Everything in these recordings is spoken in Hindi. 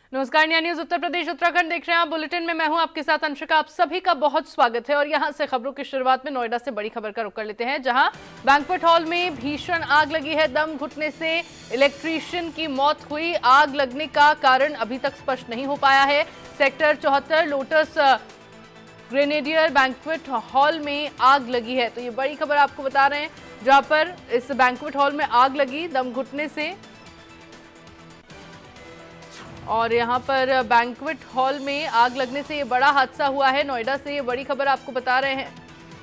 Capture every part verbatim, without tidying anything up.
नमस्कार, न्याय न्यूज उत्तर प्रदेश उत्तराखंड देख रहे हैं आप। बुलेटिन में मैं हूं आपके साथ अंशिका। आप सभी का बहुत स्वागत है और यहां से खबरों की शुरुआत में नोएडा से बड़ी खबर का रुख कर लेते हैं, जहां बैंक्वेट हॉल में भीषण आग लगी है। दम घुटने से इलेक्ट्रीशियन की मौत हुई। आग लगने का कारण अभी तक स्पष्ट नहीं हो पाया है। सेक्टर चौहत्तर लोटस ग्रेनेडियर बैंक्वेट हॉल में आग लगी है, तो ये बड़ी खबर आपको बता रहे हैं, जहां पर इस बैंक्वेट हॉल में आग लगी दम घुटने से। और यहां पर बैंक्वेट हॉल में आग लगने से ये बड़ा हादसा हुआ है। नोएडा से ये बड़ी खबर आपको बता रहे हैं।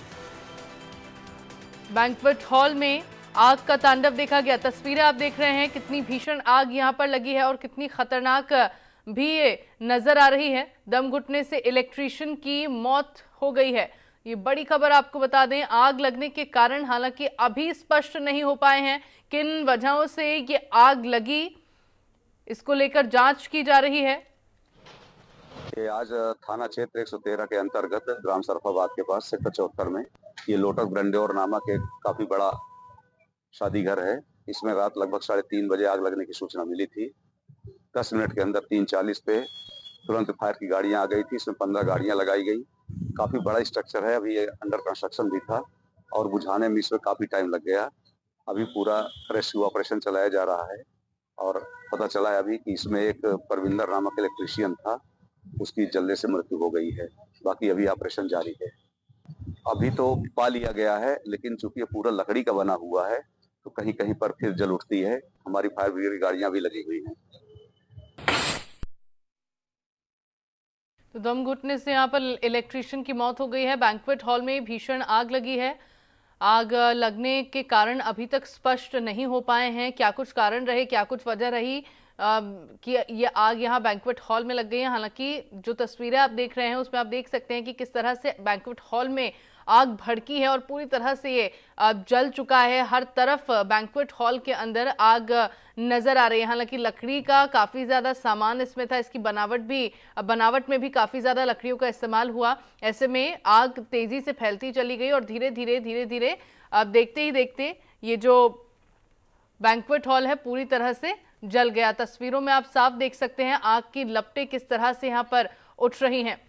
बैंक्वेट हॉल में आग का तांडव देखा गया। तस्वीरें आप देख रहे हैं, कितनी भीषण आग यहां पर लगी है और कितनी खतरनाक भी ये नजर आ रही है। दम घुटने से इलेक्ट्रीशियन की मौत हो गई है। ये बड़ी खबर आपको बता दें। आग लगने के कारण हालांकि अभी स्पष्ट नहीं हो पाए हैं किन वजहों से ये आग लगी, इसको लेकर जांच की जा रही है। ये आज थाना क्षेत्र एक सौ तेरह के अंतर्गत ग्राम सरफाबाद के पास सेक्टर चौहत्तर में ये लोटस ग्रेनेडियर नामक एक काफी बड़ा शादी घर है। इसमें रात लगभग साढ़े तीन बजे आग लगने की सूचना मिली थी। दस मिनट के अंदर तीन चालीस पे तुरंत फायर की गाड़ियां आ गई थी। इसमें पंद्रह गाड़ियां लगाई गई। काफी बड़ा स्ट्रक्चर है, अभी ये अंडर कंस्ट्रक्शन भी था और बुझाने में इसमें काफी टाइम लग गया। अभी पूरा रेस्क्यू ऑपरेशन चलाया जा रहा है और पता चला है अभी कि इसमें एक परविंदर नामक इलेक्ट्रीशियन था, उसकी जलने से मृत्यु हो गई है। बाकी अभी ऑपरेशन जारी है। अभी तो पा लिया गया है, लेकिन चूंकि ये पूरा लकड़ी का बना हुआ है तो कहीं कहीं पर फिर जल उठती है। हमारी फायर ब्रिगेड की गाड़ियां भी लगी हुई हैं। तो दम घुटने से यहाँ पर इलेक्ट्रीशियन की मौत हो गई है। बैंक्वेट हॉल में भीषण आग लगी है। आग लगने के कारण अभी तक स्पष्ट नहीं हो पाए हैं। क्या कुछ कारण रहे, क्या कुछ वजह रही आ, कि ये आग यहाँ बैंक्वेट हॉल में लग गई है। हालांकि जो तस्वीरें आप देख रहे हैं उसमें आप देख सकते हैं कि किस तरह से बैंक्वेट हॉल में आग भड़की है और पूरी तरह से ये जल चुका है। हर तरफ बैंक्वेट हॉल के अंदर आग नजर आ रही है। हालांकि लकड़ी का काफ़ी ज़्यादा सामान इसमें था। इसकी बनावट भी बनावट में भी काफ़ी ज़्यादा लकड़ियों का इस्तेमाल हुआ। ऐसे में आग तेज़ी से फैलती चली गई और धीरे धीरे धीरे धीरे अब देखते ही देखते ये जो बैंक्वेट हॉल है पूरी तरह से जल गया। तस्वीरों में आप साफ देख सकते हैं आग की लपटें किस तरह से यहाँ पर उठ रही हैं।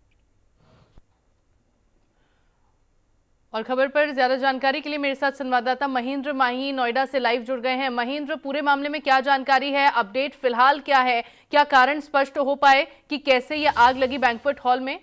और खबर पर ज्यादा जानकारी के लिए मेरे साथ संवाददाता महेंद्र माही नोएडा से लाइव जुड़ गए हैं। महेंद्र, पूरे मामले में क्या जानकारी है, अपडेट फिलहाल क्या है, क्या कारण स्पष्ट हो पाए कि कैसे ये आग लगी बैंक्वेट हॉल में?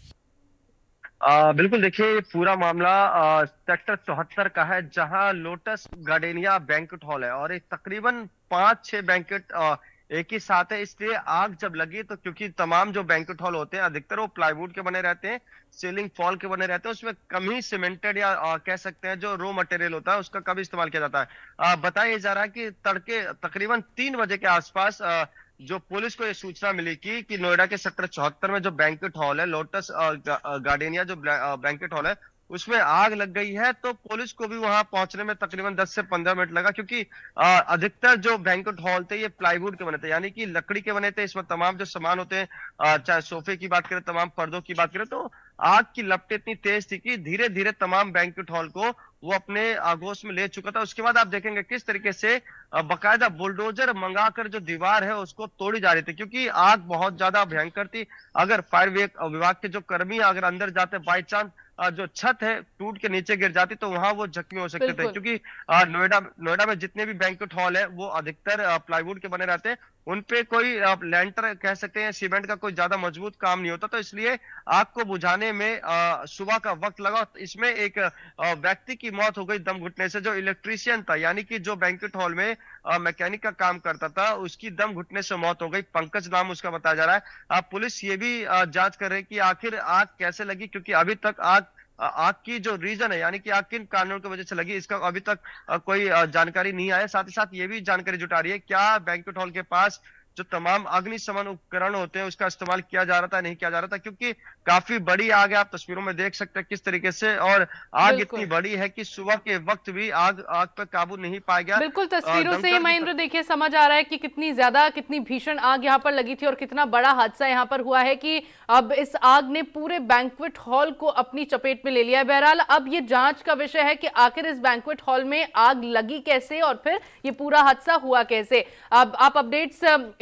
आ, बिल्कुल, देखिए पूरा मामला सेक्टर चौहत्तर का है, जहां लोटस गार्डेनिया बैंक्वेट हॉल है और एक तकरीबन पांच छह बैंक्वेट एक ही साथ है। इसलिए आग जब लगी तो क्योंकि तमाम जो बैंक्वेट हॉल होते हैं अधिकतर वो प्लाईवुड के बने रहते हैं, सीलिंग फॉल के बने रहते हैं, उसमें कम ही सीमेंटेड या आ, कह सकते हैं जो रॉ मटेरियल होता है उसका कम इस्तेमाल किया जाता है। बताया जा रहा है कि तड़के तकरीबन तीन बजे के आसपास आ, जो पुलिस को ये सूचना मिली कि कि नोएडा के सेक्टर चौहत्तर में जो बैंक्वेट हॉल है लोटस गार्डेनिया जो बैंक्वेट हॉल है उसमें आग लग गई है। तो पुलिस को भी वहां पहुंचने में तकरीबन दस से पंद्रह मिनट लगा, क्योंकि अधिकतर जो बैंक्वेट हॉल थे ये प्लाईवुड के बने थे, यानी कि लकड़ी के बने थे। इसमें तमाम जो सामान होते हैं, चाहे सोफे की बात करें, तमाम पर्दों की बात करें, तो आग की लपटें इतनी तेज थी कि धीरे धीरे तमाम बैंक्वेट हॉल को वो अपने आगोश में ले चुका था। उसके बाद आप देखेंगे किस तरीके से बकायदा बुलडोजर मंगाकर जो दीवार है उसको तोड़ी जा रही थी, क्योंकि आग बहुत ज्यादा भयंकर थी। अगर फायर विभाग के जो कर्मी अगर अंदर जाते, बाई चांस जो छत है टूट के नीचे गिर जाती, तो वहां वो जख्मी हो सकते थे। क्योंकि नोएडा नोएडा में जितने भी बैंक्वेट हॉल है वो अधिकतर प्लाईवुड के बने रहते हैं, उनपे कोई लैंटर कह सकते हैं सीमेंट का कोई ज्यादा मजबूत काम नहीं होता। तो इसलिए आग को बुझाने में सुबह का वक्त लगा। इसमें एक व्यक्ति की मौत हो गई दम घुटने से, जो इलेक्ट्रीशियन था, यानी कि जो बैंक्वेट हॉल में मैकेनिक का काम करता था, उसकी दम घुटने से मौत हो गई। पंकज नाम उसका बताया जा रहा है। पुलिस ये भी जांच कर रही है कि आखिर आग कैसे लगी, क्योंकि अभी तक आग आग की जो रीजन है, यानी कि आग किन कारणों की वजह से लगी, इसका अभी तक कोई जानकारी नहीं आया। साथ ही साथ ये भी जानकारी जुटा रही है क्या बैंक्वेट हॉल के पास जो तमाम अग्निशमन उपकरण होते हैं उसका इस्तेमाल किया जा रहा था, नहीं किया जा रहा था, क्योंकि काफी बड़ी आग है। आप तस्वीरों में देख सकते हैं किस तरीके से, और आग इतनी बड़ी है कि सुबह के वक्त भी आग आग पर काबू नहीं पाया गया। बिल्कुल, तस्वीरों से महेंद्र देखिए समझ आ रहा है कि कितनी ज्यादा कितनी भीषण आग यहाँ पर लगी थी और कितना बड़ा हादसा यहाँ पर हुआ है कि अब इस आग ने पूरे बैंक्वेट हॉल को अपनी चपेट में ले लिया है। बहरहाल अब ये जांच का विषय है कि आखिर इस बैंक्वेट हॉल में आग लगी कैसे और फिर ये पूरा हादसा हुआ कैसे। अब आप अपडेट्स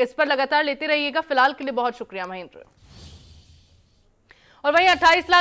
इस पर लगातार लेते रहिएगा। फिलहाल के लिए बहुत शुक्रिया महेंद्र। और वहीं अट्ठाईस लाख